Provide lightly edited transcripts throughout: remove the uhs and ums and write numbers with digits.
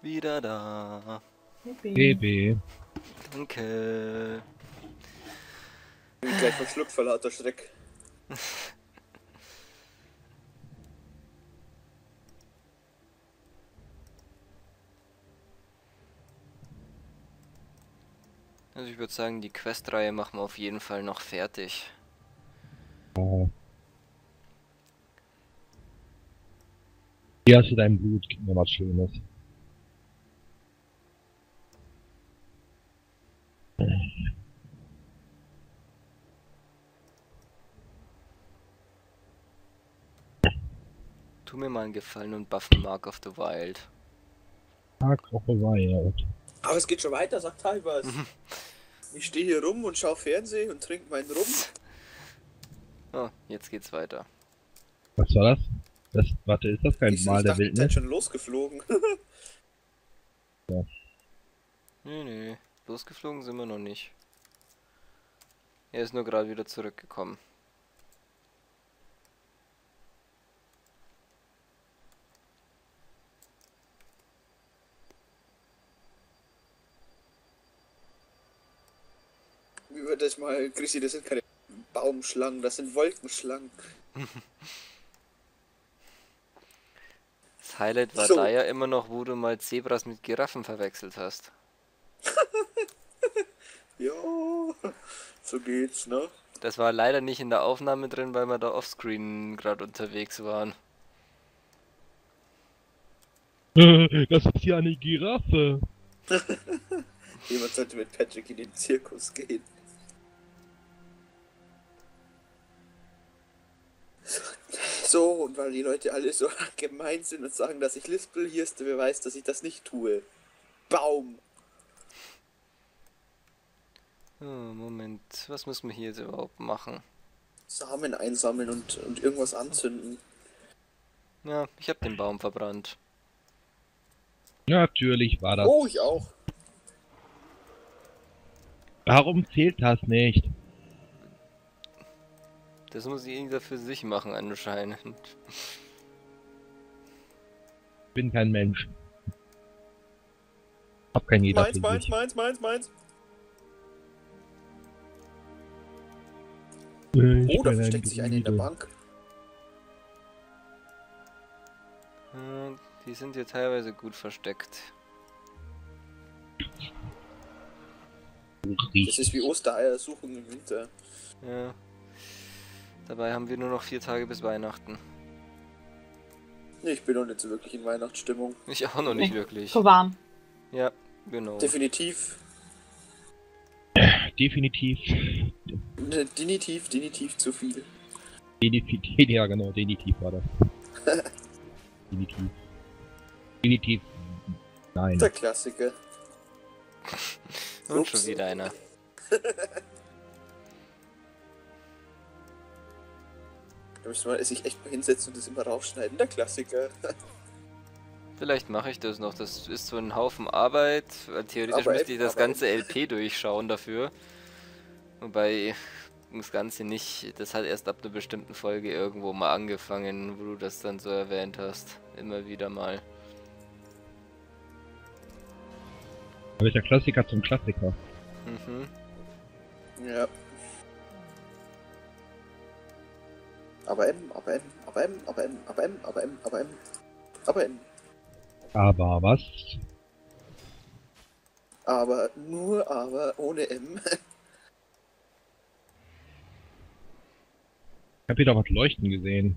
Wieder da. BB. Danke. Bin gleich verschluckt vor lauter Schreck. Also ich würde sagen, die Questreihe machen wir auf jeden Fall noch fertig. Oh. Hier hast du dein Blut, gib mir was Schönes. Tu mir mal einen Gefallen und buffen Mark of the Wild. Woche war ja. Aber es geht schon weiter, sagt Halbers. Ich stehe hier rum und schaue Fernsehen und trinke meinen Rum. Oh, jetzt geht's weiter. Was war das? Warte, ist das kein Ich Mal der dachte, ihr seid Wildnis? schon losgeflogen. Ja. Nee, losgeflogen sind wir noch nicht. Er ist nur gerade wieder zurückgekommen. Wie wird das mal, Chrissy, das sind keine Baumschlangen, das sind Wolkenschlangen. Das Highlight war So. da ja immer noch, wo du mal Zebras mit Giraffen verwechselt hast. Ja, so geht's, ne? Das war leider nicht in der Aufnahme drin, weil wir da offscreen gerade unterwegs waren. Das ist ja eine Giraffe. Jemand sollte mit Patrick in den Zirkus gehen. So, und weil die Leute alle so gemein sind und sagen, dass ich lispel, hier ist der Beweis, dass ich das nicht tue. Baum! Oh, Moment, was müssen wir hier jetzt überhaupt machen? Samen einsammeln und irgendwas anzünden. Ja, ich habe den Baum verbrannt. Natürlich war das. Oh, ich auch. Warum zählt das nicht? Das muss jeder für sich machen anscheinend. Ich bin kein Mensch. Hab kein jeder Meins, für meins, sich. meins. Ich Oh, da bin ein versteckt sich eine in der Druide. Bank. Die sind hier teilweise gut versteckt. Das ist wie Ostereier suchen im Winter. Ja. Dabei haben wir nur noch 4 Tage bis Weihnachten. Ich bin noch nicht so wirklich in Weihnachtsstimmung. Ich auch noch nicht wirklich. So warm. Ja, genau. Definitiv. Definitiv. Definitiv zu viel. Ja genau, definitiv war das. Definitiv. Nein. Der Klassiker. Und Ups. schon wieder einer. Da müsste man sich echt mal hinsetzen und das immer rausschneiden. Der Klassiker. Vielleicht mache ich das noch. Das ist so ein Haufen Arbeit. Weil theoretisch Aber müsste ich eben, das aber ganze LP durchschauen dafür. Wobei das Ganze nicht. Das hat erst ab einer bestimmten Folge irgendwo mal angefangen, wo du das dann so erwähnt hast. Immer wieder mal. Aber ist der Klassiker zum Klassiker. Mhm. Ja. Aber M. Aber was? Aber nur aber ohne M. Ich hab hier doch was leuchten gesehen.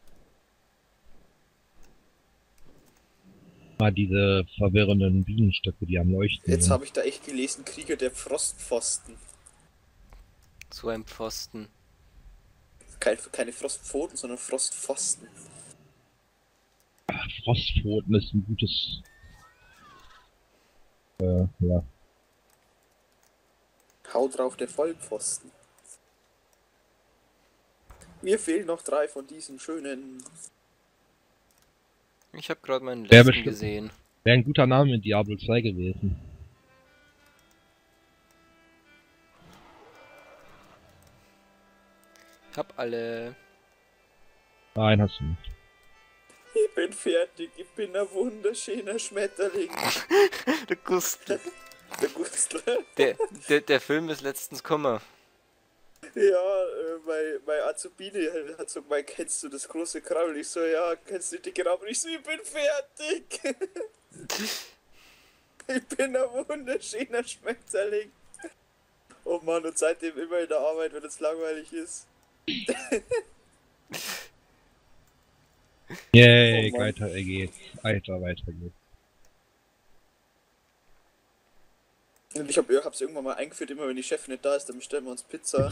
Mal diese verwirrenden Bienenstöcke, die am Leuchten Jetzt sind. habe ich da echt gelesen, Krieger der Frostpfosten. So ein Pfosten. Keine Frostpfoten, sondern Frostpfosten. Frostpfoten ist ein gutes... ja. Hau drauf, der Vollpfosten. Mir fehlen noch 3 von diesen schönen... Ich habe gerade meinen Wer letzten bestimmt- gesehen. Wäre ein guter Name in Diablo 2 gewesen. Ich hab alle. Nein, hast du nicht. Ich bin fertig, ich bin ein wunderschöner Schmetterling. Der Gustl. Der Gustl. Der Film ist letztens gekommen. Ja, mein Azubine hat so gemeint, kennst du das große Krabbel? Ich so, ja, kennst du die Krabbel? Ich so, ich bin fertig. Ich bin ein wunderschöner Schmetterling. Oh Mann, und seitdem immer in der Arbeit, wenn es langweilig ist. Yay, Oh Mann. weiter geht's. Weiter geht's. Und ich hab's irgendwann mal eingeführt, immer wenn die Chefin nicht da ist, dann bestellen wir uns Pizza.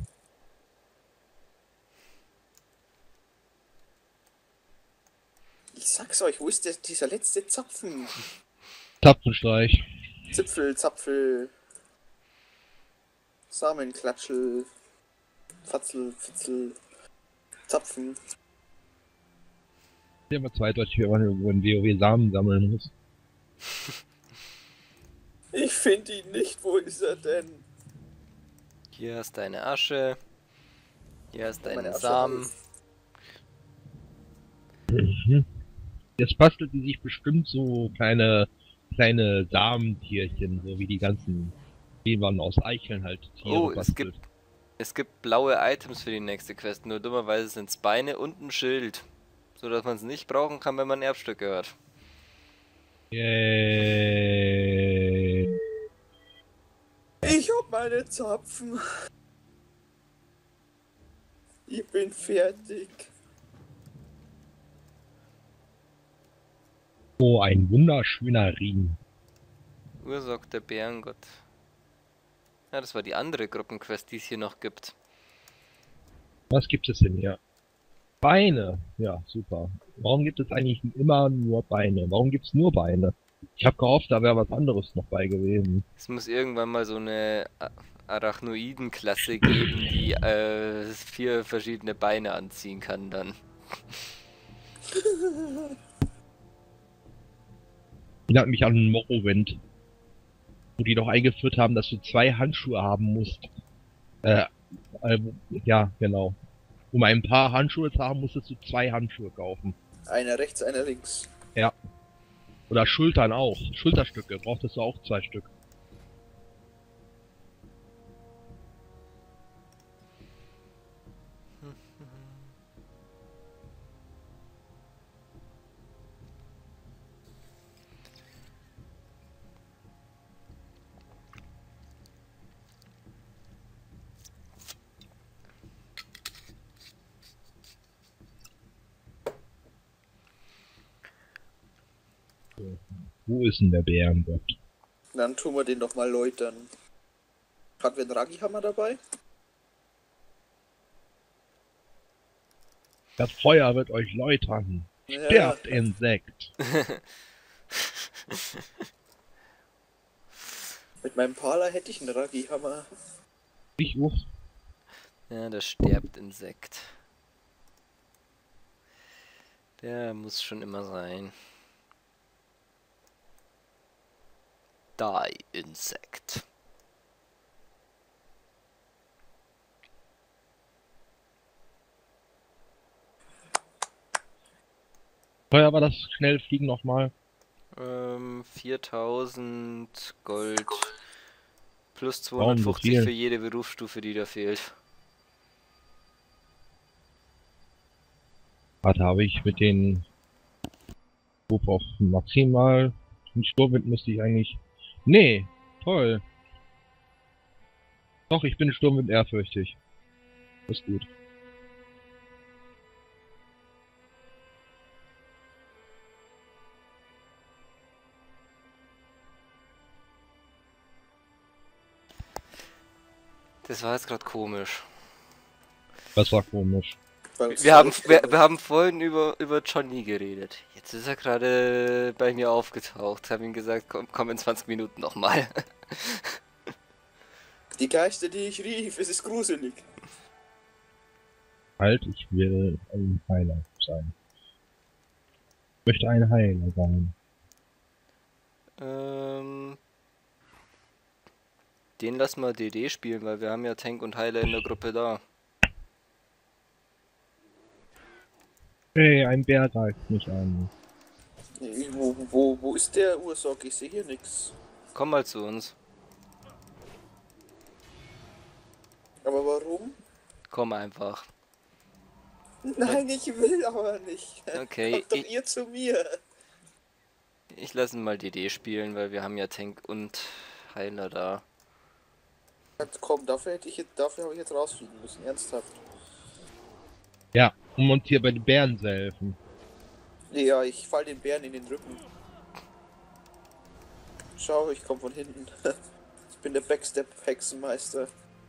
Ich sag's euch, wo ist dieser letzte Zapfen? Zapfenstreich. Zipfel, Zapfel, Samenklatschel, Fatzel, Fitzel, Zapfen. Hier mal zweideutig, wie man irgendwo in WoW Samen sammeln muss. Ich finde ihn nicht, wo ist er denn? Hier hast deine Asche. Hier hast Meine deine Asche Samen. auf. Mhm. Jetzt bastelt die sich bestimmt so kleine Samentierchen, so wie die ganzen, die man aus Eicheln halt Tiere Oh, bastelt. es gibt blaue Items für die nächste Quest. Nur dummerweise sind es Beine und ein Schild. So dass man es nicht brauchen kann, wenn man Erbstücke hört. Yay. Ich hab meine Zapfen. Ich bin fertig. Oh, ein wunderschöner Ring. Ursorg der Bärengott. Ja, das war die andere Gruppenquest, die es hier noch gibt. Was gibt es denn hier? Beine. Ja, super. Warum gibt es eigentlich immer nur Beine? Warum gibt es nur Beine? Ich habe gehofft, da wäre was anderes noch bei gewesen. Es muss irgendwann mal so eine Arachnoiden-Klasse geben, die 4 verschiedene Beine anziehen kann dann. Erinnert mich an Morrowind. Wo die doch eingeführt haben, dass du 2 Handschuhe haben musst. Ja, genau. Um ein paar Handschuhe zu haben, musstest du 2 Handschuhe kaufen. Einer rechts, einer links. Ja. Oder Schultern auch. Schulterstücke brauchtest du auch 2 Stück. Wo ist denn der Bärengott? Dann tun wir den doch mal läutern. Hat wir einen Ragihammer dabei? Das Feuer wird euch läutern. Ja. Sterbt, Insekt. Mit meinem Pala hätte ich einen Ragihammer. Ich auch. Ja, das stirbt Insekt. Der muss schon immer sein. Die Insekt. Teuer war das Schnellfliegen nochmal? 4000 Gold. Plus Warum so 250 viel? für jede Berufsstufe, die da fehlt. Warte, habe ich mit den Ruf auf maximal. Den Sturmwind müsste ich eigentlich. Nee, toll. Doch, ich bin Sturmwind ehrfürchtig. Ist gut. Das war jetzt gerade komisch. Das war komisch. Wir haben vorhin über Johnny geredet. Jetzt ist er gerade bei mir aufgetaucht. Hab ihm gesagt, komm in 20 Minuten nochmal. Die Geister, die ich rief, es ist gruselig. Halt, ich will ein Heiler sein. Ich möchte ein Heiler sein. Den lassen wir DD spielen, weil wir haben ja Tank und Heiler in der Gruppe da. Hey, ein Bär greift mich an. Wo ist der Ursache? Ich sehe hier nichts. Komm mal zu uns. Aber warum? Komm einfach. Nein, ich will aber nicht. Okay, Kommt doch ihr zu mir. ich lasse mal DD spielen, weil wir haben ja Tank und Heiler da. Komm, dafür habe ich jetzt rausfliegen müssen, ernsthaft. Ja, um uns hier bei den Bären zu helfen. Ja, ich fall den Bären in den Rücken. Schau, ich komme von hinten. Ich bin der Backstep-Hexenmeister.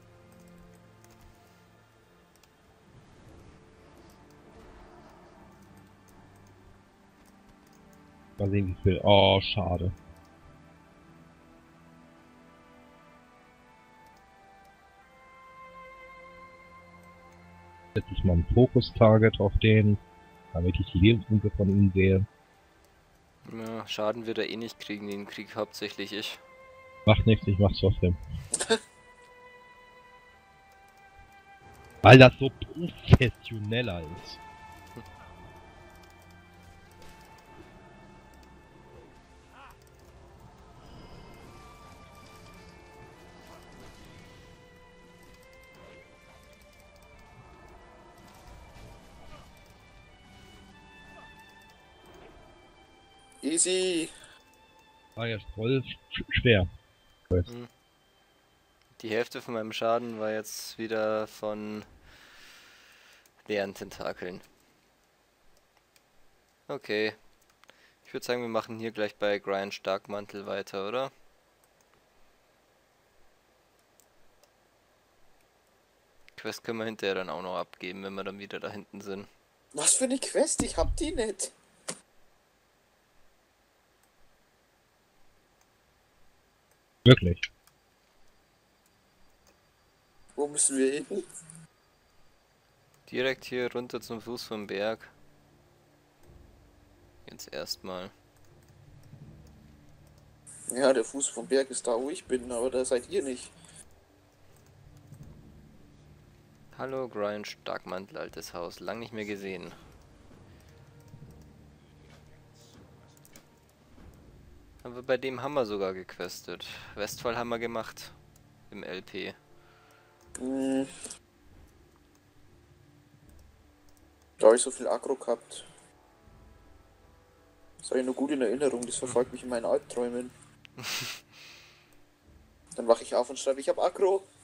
Mal sehen, wie viel. Oh, schade. Jetzt ist mal ein Fokus-Target auf den, damit ich die Lebenspunkte von ihm sehe. Ja, Schaden wird er eh nicht kriegen, den Krieg hauptsächlich ich. Macht nichts, ich mach's trotzdem. Weil das so professioneller ist. Easy. War jetzt voll schwer. Die Hälfte von meinem Schaden war jetzt wieder von leeren Tentakeln. Okay. Ich würde sagen, wir machen hier gleich bei Grind Starkmantel weiter, oder? Quest können wir hinterher dann auch noch abgeben, wenn wir dann wieder da hinten sind. Was für eine Quest? Ich hab die nicht. Wirklich. Wo müssen wir hin? Direkt hier runter zum Fuß vom Berg. Jetzt erstmal. Ja, der Fuß vom Berg ist da, wo ich bin, aber da seid ihr nicht. Hallo Grind Starkmantel, altes Haus. Lang nicht mehr gesehen. Aber bei dem haben wir sogar gequestet. Westfall haben wir gemacht. Im LP. Hm. Da habe ich so viel Aggro gehabt. Das habe ich nur gut in Erinnerung, das verfolgt mich in meinen Albträumen. Dann wache ich auf und schreibe, ich habe Aggro.